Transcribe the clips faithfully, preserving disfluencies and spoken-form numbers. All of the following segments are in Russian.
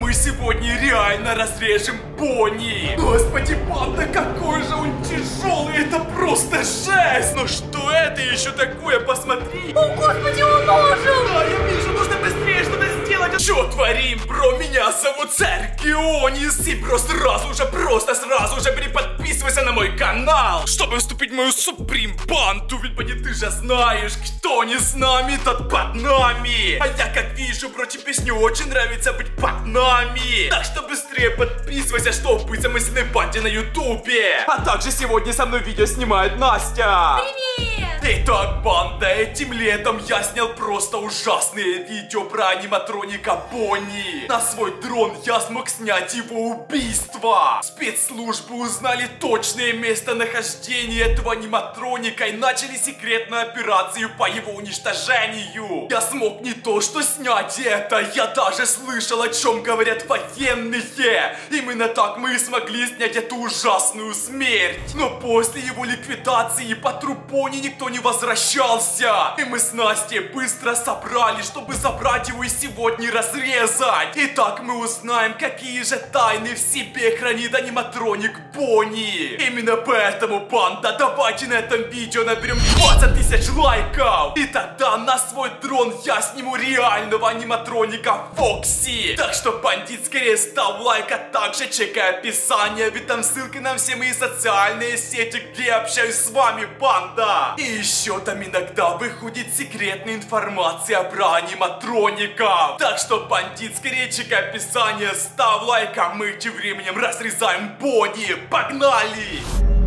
мы сегодня реально разрежем Бонни. Господи, панда, какой же он тяжелый, это просто жесть. Ну что это еще такое, посмотри. О, господи, он ожил. Да, я вижу, нужно быстрее что-то сделать. Что творим, бро? Меня зовут Царь Геонис. И бро, сразу же, просто сразу же переподписывайся на мой канал, чтобы вступить в мою суприм банду. Ведь, поди, ты же знаешь, кто не с нами, тот под нами. А я как вижу, бро, тебе не очень нравится быть под нами. Так что быстрее подписывайся, чтобы быть замысленной банде на ютубе. А также сегодня со мной видео снимает Настя. Привет! Итак, банда, этим летом я снял просто ужасные видео про аниматроника Бонни. На свой дрон я смог снять его убийство. Спецслужбы узнали точное местонахождение этого аниматроника и начали секретную операцию по его уничтожению. Я смог не то что снять это, я даже слышал, о чем говорят военные. Именно так мы и смогли снять эту ужасную смерть. Но после его ликвидации по труп Бонни никто не возвращался. И мы с Настей быстро собрали, чтобы забрать его и сегодня разрезать. Итак, мы узнаем, какие же тайны в себе хранит аниматроник Бонни. Именно поэтому, банда, давайте на этом видео наберем двадцать тысяч лайков. И тогда на свой дрон я сниму реального аниматроника Фокси. Так что, бандит, скорее ставь лайк, а также чекай описание, ведь там ссылки на все мои социальные сети, где я общаюсь с вами, банда. И еще там иногда выходит секретная информация про аниматроников. Так что, бандит, скорее чекай описание, ставь лайк, а мы тем временем разрезаем Бонни. Погнали!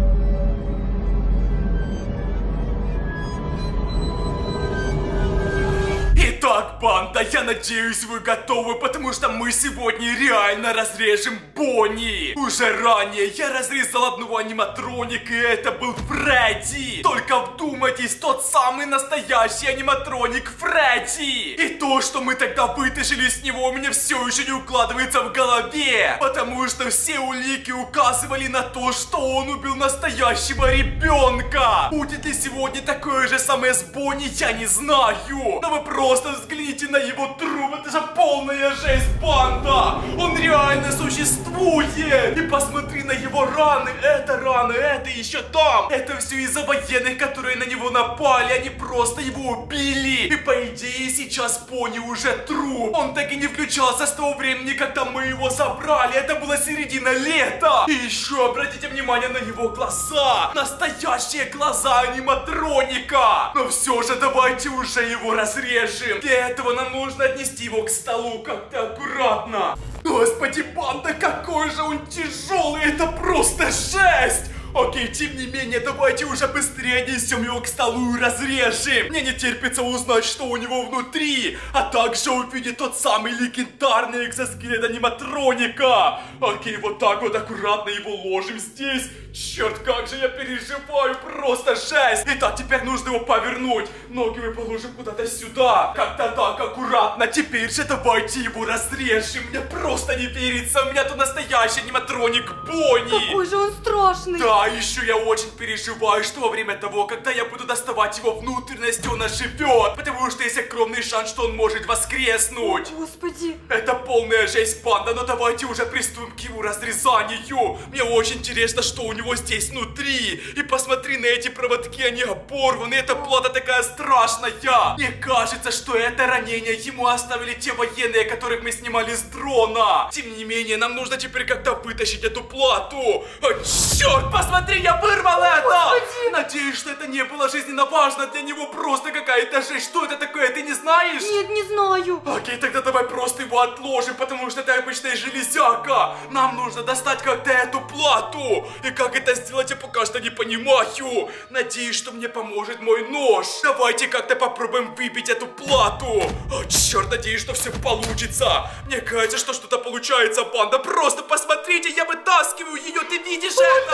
Итак, банда, я надеюсь, вы готовы, потому что мы сегодня реально разрежем Бонни. Уже ранее я разрезал одного аниматроника, и это был Фредди. Только вдумайтесь, тот самый настоящий аниматроник Фредди. И то, что мы тогда вытащили с него, у меня все еще не укладывается в голове. Потому что все улики указывали на то, что он убил настоящего ребенка. Будет ли сегодня такое же самое с Бонни, я не знаю. Но вы просто взгляните на его труп, это же полная жесть, банда! Он реально существует! И посмотри на его раны, это раны, это еще там! Это все из-за военных, которые на него напали, они просто его убили! И по идее сейчас Бонни уже труп! Он так и не включался с того времени, когда мы его забрали, это была середина лета! И еще обратите внимание на его глаза! Настоящие глаза аниматроника! Но все же давайте уже его разрежем! Для этого нам нужно отнести его к столу как-то аккуратно. Господи, банда, какой же он тяжелый, это просто жесть! Окей, тем не менее, давайте уже быстрее отнесем его к столу и разрежем. Мне не терпится узнать, что у него внутри, а также увидеть тот самый легендарный экзоскелет аниматроника. Окей, вот так вот аккуратно его ложим здесь. Черт, как же я переживаю, просто жесть. Итак, теперь нужно его повернуть. Ноги мы положим куда-то сюда. Как-то так, аккуратно. Теперь же давайте его разрежем. Мне просто не верится, у меня тут настоящий аниматроник Бонни. Какой же он страшный. Да, еще я очень переживаю, что во время того, когда я буду доставать его внутренности, он оживет. Потому что есть огромный шанс, что он может воскреснуть. О, господи. Это полная жесть, банда, но давайте уже приступим к его разрезанию. Мне очень интересно, что у него здесь внутри. И посмотри на эти проводки, они оборваны, эта плата такая страшная. Мне кажется, что это ранение ему оставили те военные, которых мы снимали с дрона. Тем не менее, нам нужно теперь как-то вытащить эту плату. О, черт, посмотри, я вырвал это! Господи! Надеюсь, что это не было жизненно важно для него, просто какая-то жесть. Что это такое, ты не знаешь? Нет, не знаю. Окей, тогда давай просто его отложим, потому что это обычная железяка. Нам нужно достать как-то эту плату. И как это сделать, я пока что не понимаю. Надеюсь, что мне поможет мой нож. Давайте как-то попробуем выбить эту плату. О, черт, надеюсь, что все получится. Мне кажется, что что-то получается, банда. Просто посмотрите, я вытаскиваю ее, ты видишь О, это? да, получается.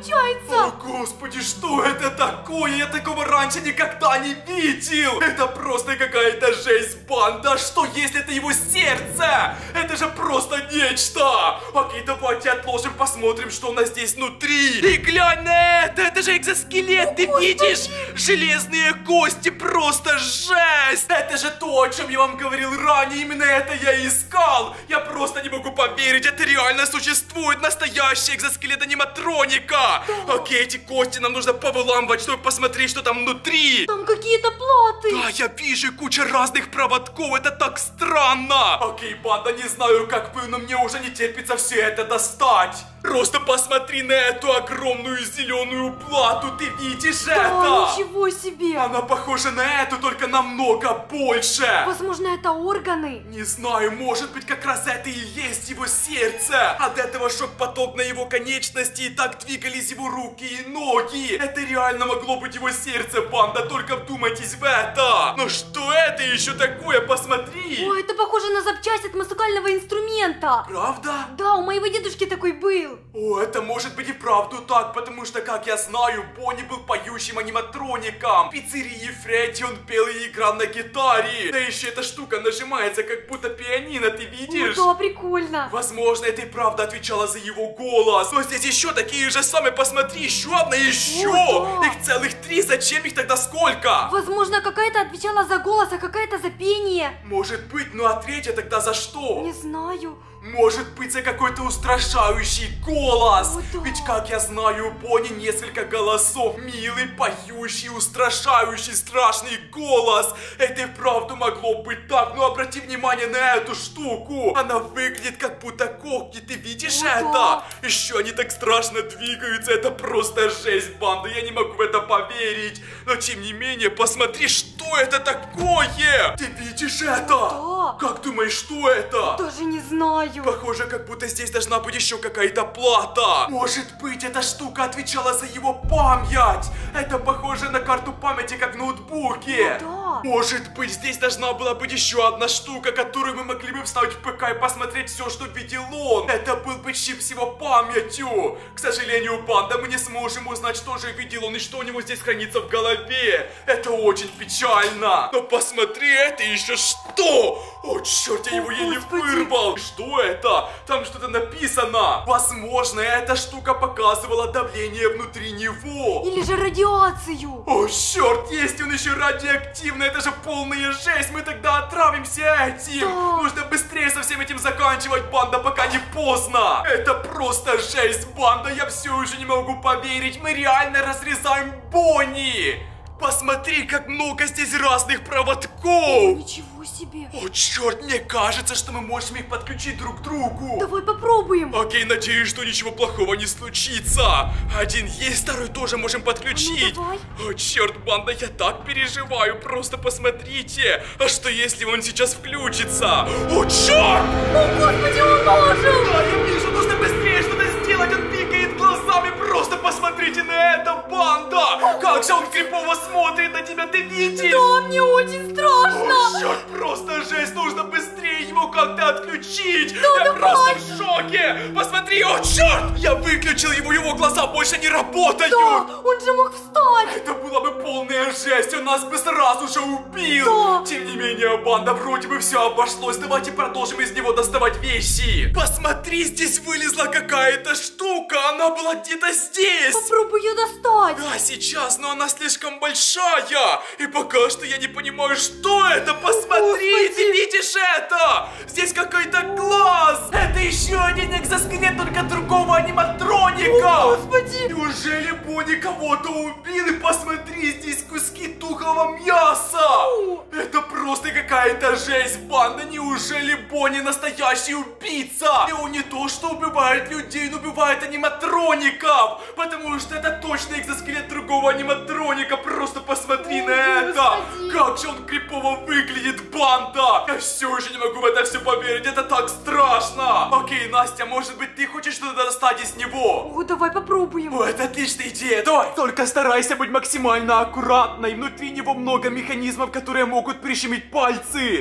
получается. О, господи, что это такое? Я такого раньше никогда не видел. Это просто какая-то жесть, банда. Что если это его сердце? Это же просто нечто. Окей, давайте отложим, посмотрим, что у нас здесь внутри. И глянь на это, это же экзоскелет, ты видишь? Железные кости, просто жесть. Это же то, о чем я вам говорил ранее, именно это я и искал. Я просто не могу поверить, это реально существует, настоящий экзоскелет аниматроника. Да. Окей, эти кости нам нужно повыламывать, чтобы посмотреть, что там внутри. Там какие-то платы. Да, я вижу куча разных проводков, это так странно. Окей, банда, не знаю, как вы, но мне уже не терпится все это достать. Просто посмотри на эту огромную зеленую плату, ты видишь да, это? Ничего себе. Она похожа на эту, только намного больше. Возможно, это органы. Не знаю, может быть, как раз это и есть его сердце. От этого шок-поток на его конечности, и так двигались его руки и ноги. Это реально могло быть его сердце, банда, только вдумайтесь в это. Но что это еще такое, посмотри. Ой, это похоже на запчасть от музыкального инструмента. Правда? Да, у моего дедушки такой был. О, это может быть и правду так, потому что, как я знаю, Бонни был поющим аниматроником. В пиццерии Фредди он пел и играл на гитаре. Да еще эта штука нажимается, как будто пианино, ты видишь? О, да, прикольно. Возможно, это и правда отвечала за его голос. Но здесь еще такие же самые, посмотри, еще одна, еще. О, да. Их целых три, зачем их тогда сколько? Возможно, какая-то отвечала за голос, а какая-то за пение. Может быть, ну а третья тогда за что? Не знаю. Может быть, за какой-то устрашающий голос. О, да. Ведь, как я знаю, у Бонни несколько голосов. Милый, поющий, устрашающий, страшный голос. Это и правда могло быть так. Но обрати внимание на эту штуку. Она выглядит как будто когти. Ты видишь О, это? да. Еще они так страшно двигаются. Это просто жесть, банда. Я не могу в это поверить. Но, тем не менее, посмотри, что это такое. Ты видишь это? Да. Как думаешь, что это? Даже не знаю. Похоже, как будто здесь должна быть еще какая-то плата. Может быть, эта штука отвечала за его память. Это похоже на карту памяти, как в ноутбуке. Ну, да. Может быть, здесь должна была быть еще одна штука, которую мы могли бы вставить в ПК и посмотреть все, что видел он. Это был бы чип с его памятью. К сожалению, банда, мы не сможем узнать, что же видел он и что у него здесь хранится в голове. Это очень печально. Но посмотри, это еще что? О, черт, я его О, еле Господи. вырвал. Что это? Там что-то написано. Возможно, эта штука показывала давление внутри него. Или же радиацию. О, черт, есть он еще радиоактивный. Это же полная жесть. Мы тогда отравимся этим. Да. Нужно быстрее со всем этим заканчивать, банда, пока не поздно. Это просто жесть, банда. Я все еще не могу поверить. Мы реально разрезаем Бонни. Посмотри, как много здесь разных проводков. Ничего себе. О, черт, мне кажется, что мы можем их подключить друг к другу. Давай попробуем. Окей, надеюсь, что ничего плохого не случится. Один есть, второй тоже можем подключить. А ну, давай. О, черт, банда, я так переживаю. Просто посмотрите. А что если он сейчас включится? О, черт! О, господи, он ожил. Да, я вижу, нужно быстрее что-то сделать. Он пикает глазами. Просто посмотрите на это, банда. Как же он крипово смотрит на тебя, ты видишь? Да, мне очень страшно. О, черт, просто жесть, нужно быстрее его как-то отключить. Да, я давай. просто в шоке. Посмотри, о, черт, я выключил его, его глаза больше не работают. Да, он же мог встать. Это была бы полная жесть, он нас бы сразу же убил. Да. Тем не менее, банда, вроде бы все обошлось. Давайте продолжим из него доставать вещи. Посмотри, здесь вылезла какая-то штука, она была где-то здесь. Попробуй ее достать. Да, сейчас, но она слишком большая. И пока что я не понимаю, что это. Посмотри, Господи. ты видишь это? Здесь какой-то глаз. Это еще один экзоскелет, только другого аниматроника. О, господи. Неужели Бонни кого-то убил? И посмотри, здесь куски тухлого мяса. О. Это просто какая-то жесть, банда. Неужели Бонни настоящий убийца? И он не то, что убивает людей, но убивает аниматроников. Потому что это точно экзоскелет другого аниматроника. Просто посмотри О, на это. господи. Как же он крипово выглядит, банда. Я все еще не могу в это все поверить. Это так страшно. Окей, Настя, может быть, ты хочешь что-то достать из него? О, давай попробуем. О, это отличная идея, давай! Только старайся быть максимально аккуратной. Внутри него много механизмов, которые могут прищемить пальцы. О,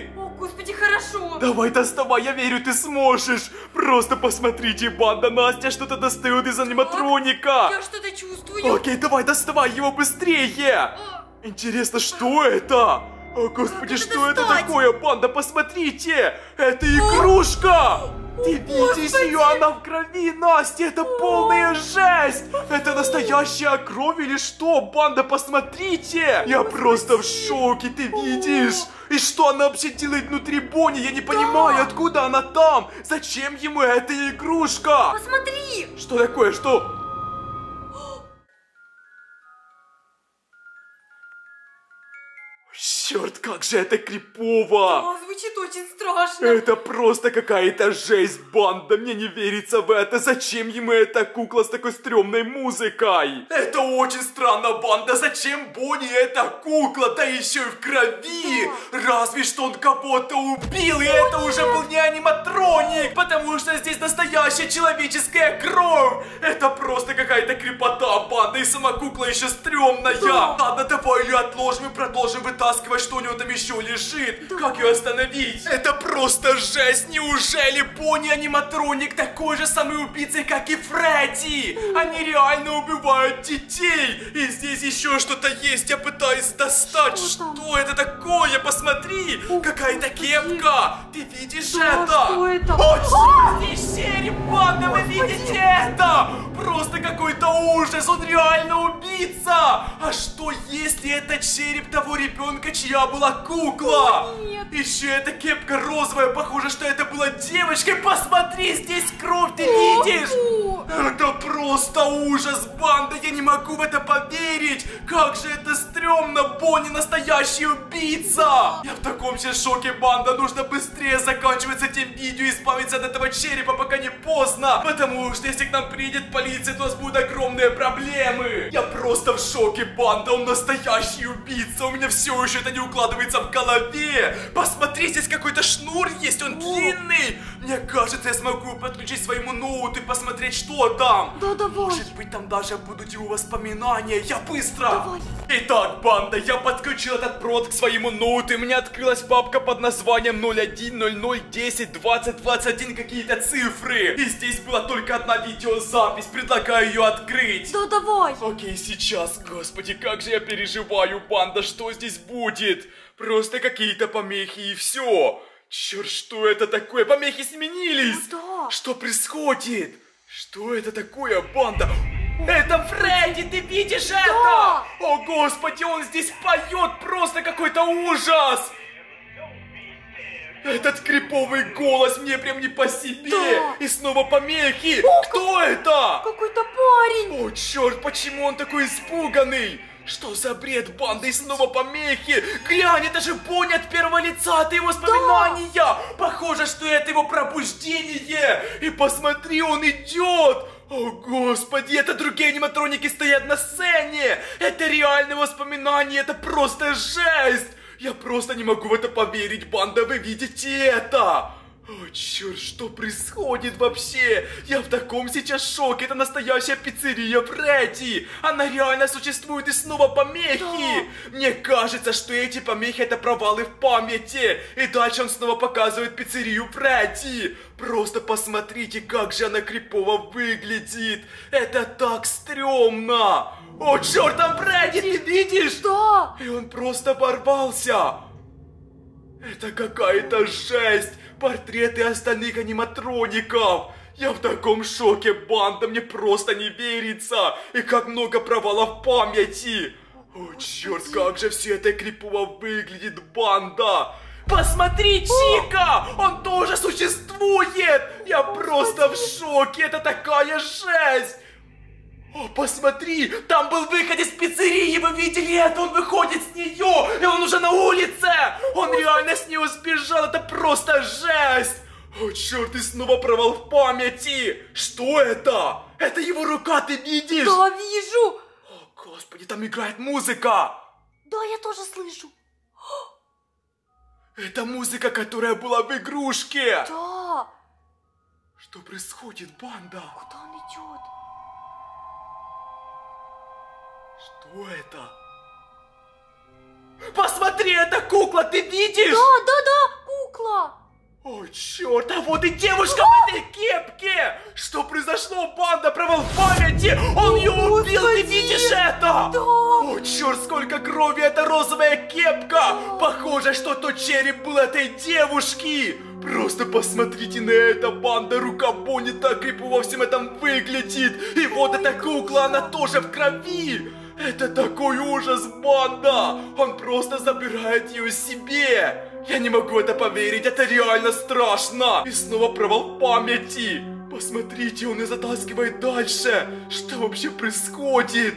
Господи, хорошо. Давай доставай, я верю, ты сможешь. Просто посмотрите, банда, Настя что-то достает из аниматроника. Я что-то чувствую. Окей, давай доставай его быстрее. Интересно, что это? О, господи, Как это что это достать? такое, банда? Посмотрите! Это игрушка! Ты видишь ее? Она в крови, Настя! Это полная жесть! Это настоящая кровь или что? Банда, посмотрите! Я просто в шоке, ты видишь? И что она вообще делает внутри Бонни? Я не понимаю, откуда она там? Зачем ему эта игрушка? Посмотри! Что такое? Что? Черт, как же это крипово! А, звучит очень страшно. Это просто какая-то жесть, банда, мне не верится в это. Зачем ему эта кукла с такой стрёмной музыкой? Это очень странно, банда, зачем Бонни эта кукла, да еще и в крови? Разве что он кого-то убил, и это уже был не аниматроник, потому что здесь настоящая человеческая кровь. Это просто какая-то крепота, банда, и сама кукла еще стрёмная. Ладно, давай ее отложим и продолжим вытаскивать, что у него там еще лежит. Да. Как ее остановить? Это просто жесть! Неужели Бонни аниматроник такой же самый убийца, как и Фредди? Они реально убивают детей! И здесь еще что-то есть, я пытаюсь достать. Что, что это такое? Посмотри! Какая-то кепка! Ты видишь Да, это? что это? О, здесь череп, банда, вы видите это? Просто какой-то ужас, он реально убийца! А что если это череп того ребенка, чья была кукла? О, нет. Еще эта кепка розовая, похоже, что это была девочкой. Посмотри, здесь кровь, ты О, видишь? о. Это просто ужас, банда, я не могу в это поверить. Как же это стрёмно, Бонни настоящий убийца. Я в таком сейчас шоке, банда, нужно быстрее заканчивать с этим видео и избавиться от этого черепа, пока не поздно. Потому что если к нам приедет полиция, то у нас будут огромные проблемы. Я просто в шоке, банда, он настоящий убийца. У меня все еще это не укладывается в голове. Посмотри, здесь какой-то шнур есть, он длинный. Мне кажется, я смогу подключить своему ноуту и посмотреть, что там. Да, давай. Может быть, там даже будут его воспоминания. Я быстро. Давай. Итак, банда, я подключил этот провод к своему ноуту, и у меня открылась папка под названием ноль один ноль ноль десять двадцать двадцать один, какие-то цифры. И здесь была только одна видеозапись, предлагаю ее открыть. Да, давай. Окей, сейчас, господи, как же я переживаю, банда, что здесь будет? Просто какие-то помехи и все. Черт, что это такое? Помехи сменились. Ну да. Что происходит? Что это такое, банда? Это Фредди, ты видишь Да. это? О, господи, он здесь поет, просто какой-то ужас. Этот криповый голос мне прям не по себе. Да. И снова помехи. О, Кто это? Какой-то парень. О, черт, почему он такой испуганный? Что за бред, банда, и снова помехи? Глянь, это же Бонни от первого лица, это его воспоминания. Да. Похоже, что это его пробуждение. И посмотри, он идет. О, господи, это другие аниматроники стоят на сцене. Это реальные воспоминания, это просто жесть. Я просто не могу в это поверить, банда, вы видите это? О, черт, что происходит вообще? Я в таком сейчас шоке, это настоящая пиццерия Фредди. Она реально существует, и снова помехи. Да. Мне кажется, что эти помехи это провалы в памяти. И дальше он снова показывает пиццерию Фредди. Просто посмотрите, как же она крипово выглядит. Это так стрёмно. О, черт, там Фредди, ты видишь? Да. И он просто порвался. Это какая-то жесть. Портреты остальных аниматроников. Я в таком шоке, банда, мне просто не верится. И как много провалов в памяти. О, черт, как же все это крипово выглядит, банда. Посмотри, Чика! Он тоже существует! Я просто в шоке, это такая жесть! О, посмотри, там был выход из пиццерии, вы видели это? Он выходит с нее, и он уже на улице! Он реально с нее сбежал, это просто жесть! О, черт, и снова провал в памяти! Что это? Это его рука, ты видишь? Да, вижу! О, господи, там играет музыка! Да, я тоже слышу. Это музыка, которая была в игрушке! Да! Что происходит, банда? Куда он идет? Что это? Посмотри, это кукла, ты видишь? Да, да, да, кукла. О, черт, а вот и девушка в этой кепке! Что произошло, банда, провал в памяти! Он ее убил, ты видишь это? Да. О, черт, сколько крови, это розовая кепка! Похоже, что тот череп был этой девушки! Просто посмотрите на это, банда, рука Бонни так крипово во всем этом выглядит! И вот эта кукла, она тоже в крови! Это такой ужас, банда! Он просто забирает ее себе! Я не могу это поверить, это реально страшно! И снова провал памяти! Посмотрите, он и затаскивает дальше! Что вообще происходит?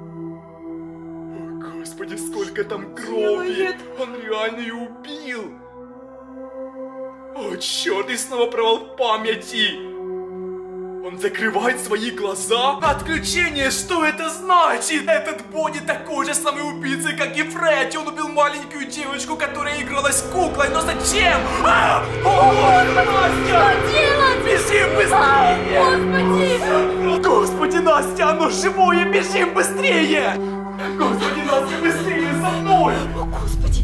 О, господи, сколько там крови! Делает. Он реально ее убил! О, черт, и снова провал памяти! Он закрывает свои глаза? Отключение, что это значит? Этот Бонни такой же самый убийца, как и Фредди. Он убил маленькую девочку, которая игралась куклой. Но зачем? А! О, Настя! Что делать? Бежим быстрее! Господи! Господи, Настя, оно живое! Бежим быстрее! Господи, Настя, быстрее за мной! О, Господи!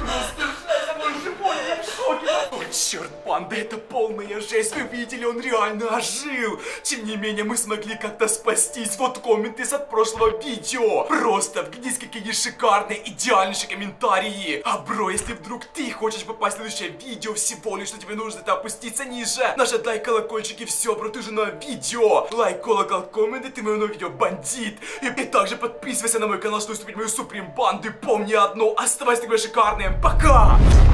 О, черт, банда, это полная жесть. Вы видели, он реально ожил. Тем не менее, мы смогли как-то спастись. Вот комменты от прошлого видео. Просто вглядись, какие шикарные, идеальнейшие комментарии. А бро, если вдруг ты хочешь попасть в следующее видео, всего лишь, что тебе нужно, это опуститься ниже, нажать лайк, колокольчик и все, бро, ты же на видео. Лайк, колокол, комменты, ты моего видео бандит. И, и также подписывайся на мой канал, чтобы вступить в мою суприм банду. И помни одно, оставайся такой шикарным. Пока!